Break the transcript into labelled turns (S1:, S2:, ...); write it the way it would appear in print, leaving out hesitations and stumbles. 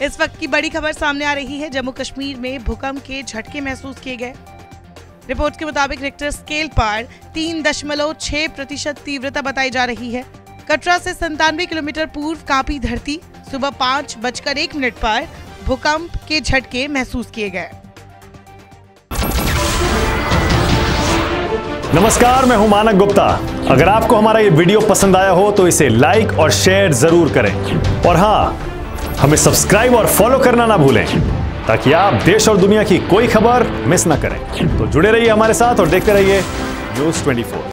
S1: इस वक्त की बड़ी खबर सामने आ रही है। जम्मू कश्मीर में भूकंप के झटके महसूस किए गए। रिपोर्ट के मुताबिक रिक्टर स्केल पर 3.6% तीव्रता बताई जा रही है। कटरा से 97 किलोमीटर पूर्व कांपी धरती। सुबह 5:01 पर भूकंप के झटके महसूस किए गए।
S2: नमस्कार, मैं हूं मानक गुप्ता। अगर आपको हमारा ये वीडियो पसंद आया हो तो इसे लाइक और शेयर जरूर करें और हाँ, हमें सब्सक्राइब और फॉलो करना ना भूलें ताकि आप देश और दुनिया की कोई खबर मिस ना करें। तो जुड़े रहिए हमारे साथ और देखते रहिए न्यूज़ 24।